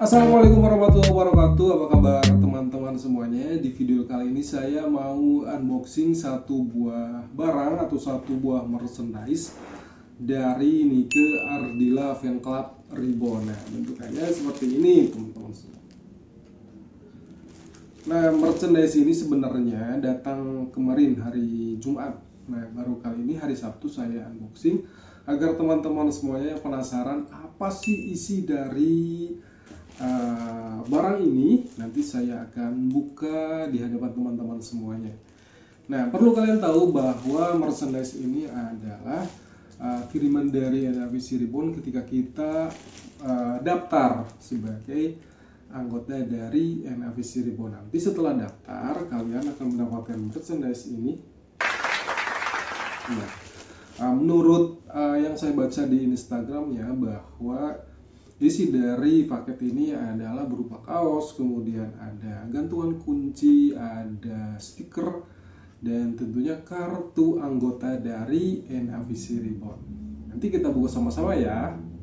Assalamualaikum warahmatullahi wabarakatuh. Apa kabar teman-teman semuanya? Di video kali ini saya mau unboxing satu buah barang atau satu buah merchandise dari Nike Ardila Fan Club Ribbon. Nah, bentukannya seperti ini teman-teman. Nah, merchandise ini sebenarnya datang kemarin hari Jumat. Nah, baru kali ini hari Sabtu saya unboxing agar teman-teman semuanya yang penasaran apa sih isi dari barang ini. Nanti saya akan buka di hadapan teman-teman semuanya. Nah, perlu kalian tahu bahwa merchandise ini adalah kiriman dari NAVC Ribbon ketika kita daftar sebagai anggota dari NAVC Ribbon. Nanti setelah daftar kalian akan mendapatkan merchandise ini. Nah, menurut yang saya baca di Instagramnya bahwa isi dari paket ini adalah berupa kaos, kemudian ada gantungan kunci, ada stiker, dan tentunya kartu anggota dari NAVC Ribbon. Nanti kita buka sama-sama ya.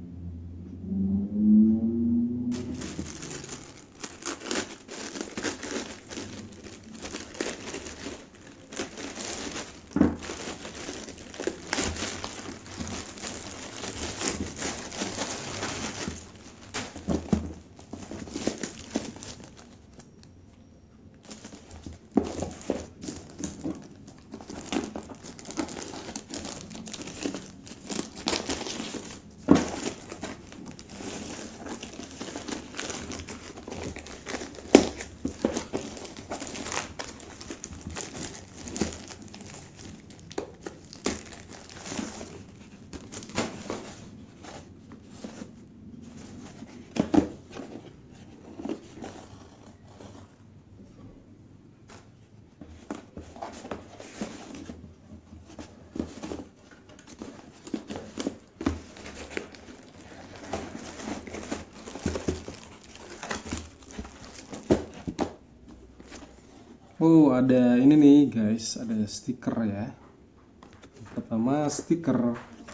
Oh, ada ini nih guys, ada stiker ya. Pertama, stiker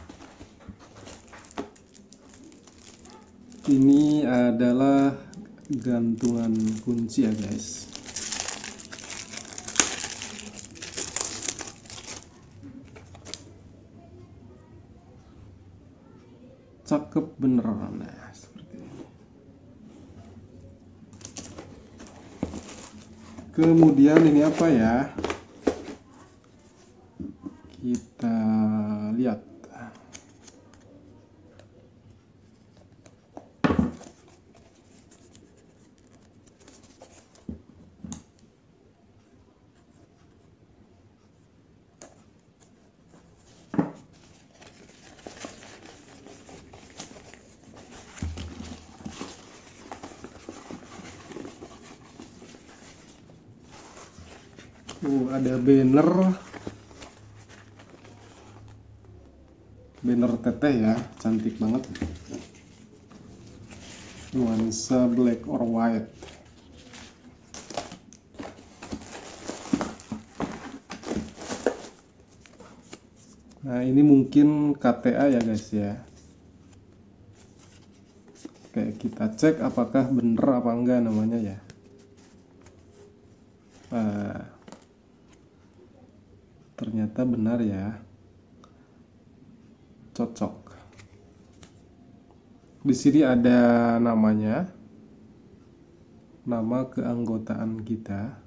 ini adalah gantungan kunci ya guys. Cakep beneran. Nah, seperti ini. Kemudian ini apa ya? Kita lihat. Ada banner teteh ya, cantik banget, nuansa black or white. Nah, ini mungkin KTA ya guys ya. Oke, kita cek apakah bener apa enggak namanya ya. Ternyata benar ya, cocok. Di sini ada namanya, nama keanggotaan kita,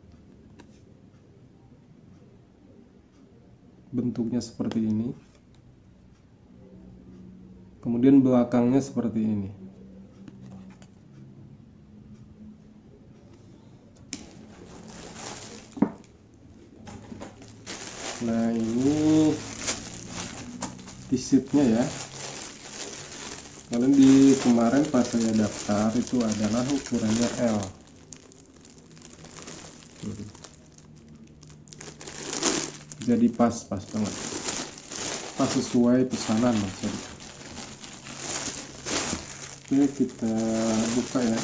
bentuknya seperti ini, kemudian belakangnya seperti ini. Nah, ini t-shirtnya ya. Kalian di kemarin pas saya daftar itu adalah ukurannya L. Jadi pas banget. Pas sesuai pesanan maksudnya. Oke, kita buka ya.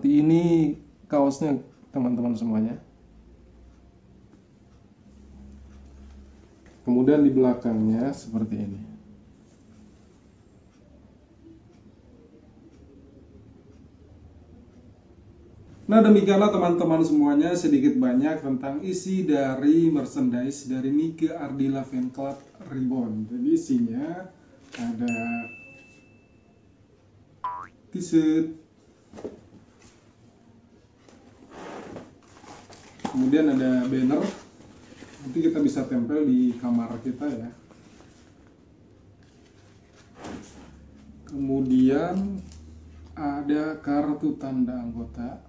seperti ini kaosnya teman-teman semuanya. Kemudian di belakangnya seperti ini. Nah, demikianlah teman-teman semuanya sedikit banyak tentang isi dari merchandise dari Nike Ardila Fan Club Reborn. Jadi isinya ada t-shirt, kemudian ada banner, nanti kita bisa tempel di kamar kita ya. Kemudian ada kartu tanda anggota,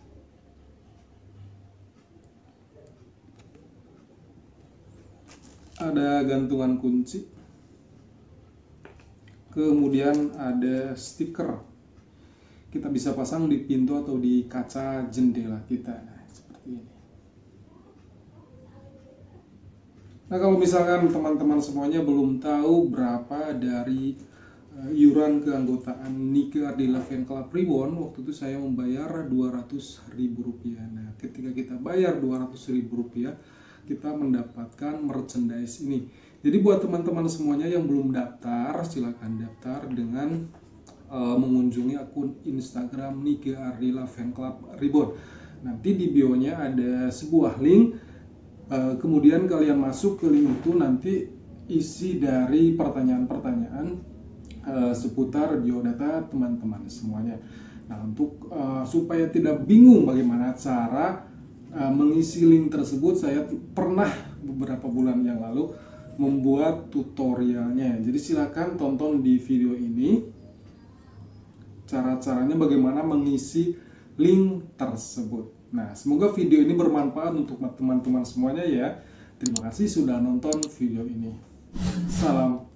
ada gantungan kunci, kemudian ada stiker. Kita bisa pasang di pintu atau di kaca jendela kita. Nah, seperti ini. Nah, kalau misalkan teman-teman semuanya belum tahu berapa dari iuran keanggotaan Nike Ardila Fan Club Reborn, waktu itu saya membayar Rp200.000. Nah, ketika kita bayar Rp200.000, kita mendapatkan merchandise ini. Jadi buat teman-teman semuanya yang belum daftar, silakan daftar dengan mengunjungi akun Instagram Nike Ardila Fan Club Reborn. Nanti di bio-nya ada sebuah link, kemudian kalian masuk ke link itu, nanti isi dari pertanyaan-pertanyaan seputar biodata teman-teman semuanya. Nah, untuk supaya tidak bingung bagaimana cara mengisi link tersebut, saya pernah beberapa bulan yang lalu membuat tutorialnya. Jadi silakan tonton di video ini cara-caranya bagaimana mengisi link tersebut. Nah, semoga video ini bermanfaat untuk teman-teman semuanya ya. Terima kasih sudah nonton video ini. Salam